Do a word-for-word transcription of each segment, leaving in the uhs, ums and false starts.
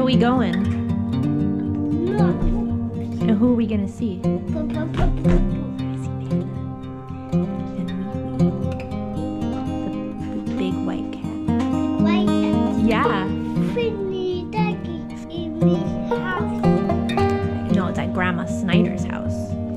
are we going? And who are we gonna see? The big white cat. White cat? Yeah. No, it's at Grandma Snyder's house.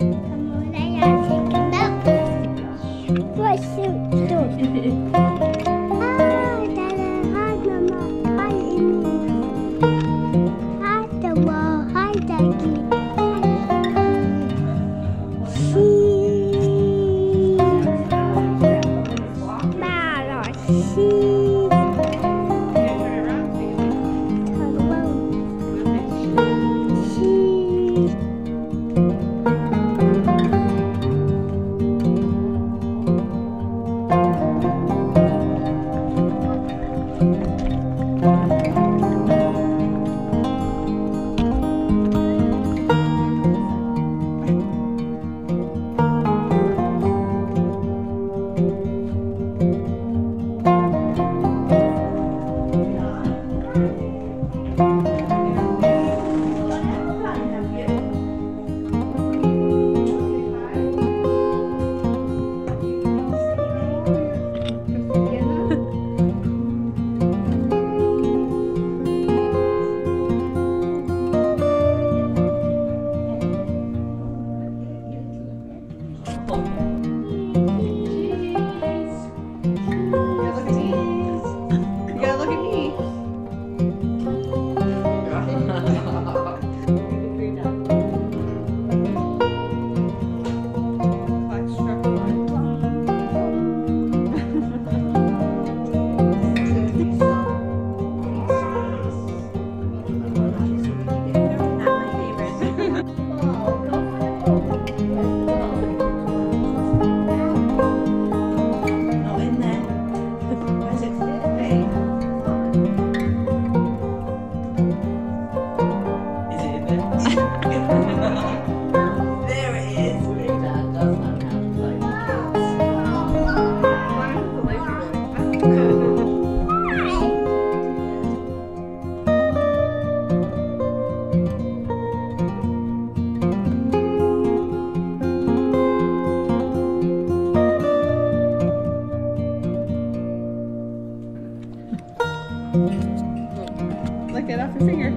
Lick it off your finger.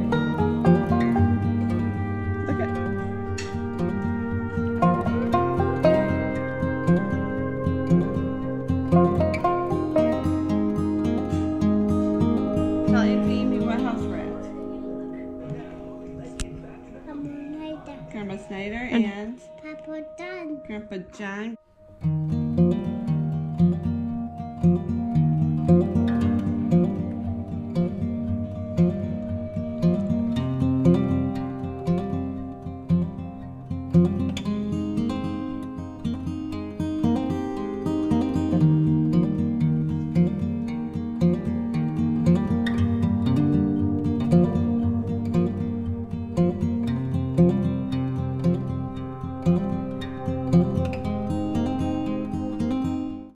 Lick it. Tell Amy what house we're at. Grandma Snyder and Papa John. Grandpa John.